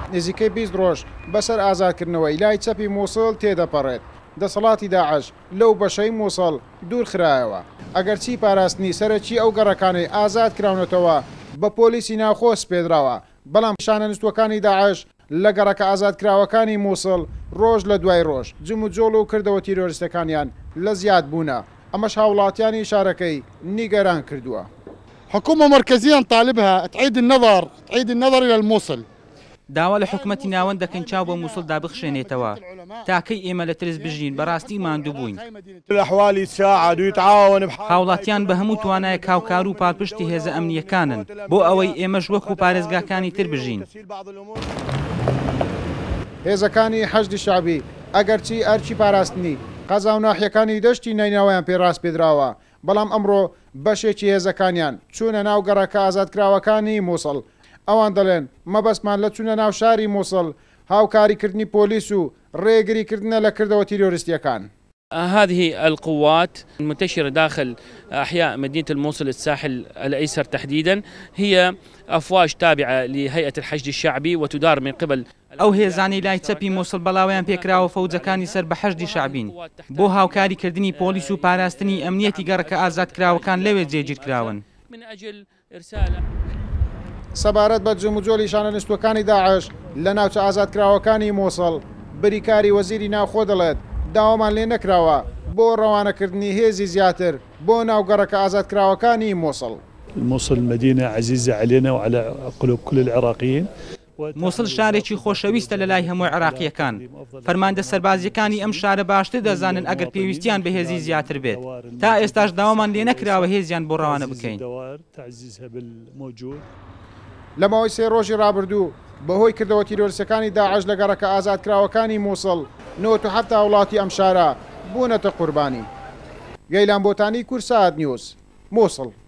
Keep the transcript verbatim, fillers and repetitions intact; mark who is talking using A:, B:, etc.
A: نزیکەی بیست ڕۆژ بەسەر ئازادکردنەوەی لای چەپی مووسڵ تێدەپەڕێت. دەسەڵاتی داعش لەو بەشەی مووسڵ دوور خرایەوە. ئەگەرچی پاراستنی سەرەکی ئەو گەڕەکانەی ئازاد کراونەتەوە بە پۆلیسی ناوخۆ سپێدراوە، بەڵام شانە نووسەکانی داعش لە گەڕەکە ئازادکراوەکانی مووسڵ ڕۆژ لە دوای ڕۆژ جم و جۆڵ و کردەوە تیرۆریستەکانیان لە زیاد بوونە. ئەمەش هاوڵاتیانی شارەکەی نیگەران کردووە.
B: حكومة مركزية نطالبها تعيد النظر تعيد النظر إلى الموصل.
C: داوا لە حکومەتی ناوەند دەکەن چاو بە مووسڵ دابخشێنێتەوە تاکەی ئێمە لە ترس بژین بەڕاستی ماندوو بووین. هاوڵاتیان بە هەموو توانایە کاوکار و پاڵپشتی هێزە ئەمنیەکانن بۆ ئەوەی ئێمەش وەکو پارێزگاکانی تر بژین.
A: هێزەکانی حەشدی شعبی ئەگەرچی ئەرچی پاراستنی قەزا و ناحیەکانی دەشتی نەیناویان پێڕاست پێدراوە، بەڵام ئەمڕۆ بەشێکی هێزەکانیان چوونە ناو گەڕەکە ئازادکراوەکانی مووسڵ. ئەوان دەڵێن مەبەستمان لە چوونە ناو شاری مووسڵ هاوکاریکردنی پۆلیس و ڕێگریکردنە لە کردەوە تیرۆریستیەکان.
D: هذه القوات المنتشرة داخل أحياء مدينة الموصل الساحل الأيسر تحديدا هي أفواج تابعة لهيئة الحشد الشعبي وتدار من قبل
C: ئەو هێزانی لای چەپی مووسڵ بەڵاویان پێکراوە فەوجەکانی سەر بە حەشدی شعبین بۆ هاوکاریکردنی پۆلیس و پاراستنی ئەمنیەتی گەڕەکە ئازادکراوەکان لەوێ جێگیرکراون.
A: سەبارەت بە جم و جۆلی شانە نووسەکانی داعش لە ناوچە ئازادکراوەکانی مووسڵ بریکاری وەزیری ناوخۆ دەڵێت داوامان لێ نەکراوە بۆ ڕەوانەکردنی هێزی زیاتر بۆ ناوگەڕەکە ئازادکراوەکانی مووسڵ.
E: الموصل مدينة عزيزة علينا وعلى قلوب كل العراقيين.
C: مووسڵ شارێکی خۆشەویستە لە لای هەموو عێراقیەکان. فەرماندە سەربازیەکانی ئەم شارە باشتر دەزانن ئەگەر پێویستیان بە هێزی زیاتر بێت. تا ئێستاش داوامان لێ نەکراوە هێزیان بۆ ڕەوانە بکەین.
A: لە ماوەی سێ ڕۆژی ڕابردوو بەهۆی کردەوە تیرۆریستەکانی داعش لە گەڕەکە ئازادکراوەکانی مووسڵ نۆت و هەفتا وڵاتی ئەم شارە بوونەتە قوربانی. گەیلان بۆتانی کورسات نیوز مووسڵ.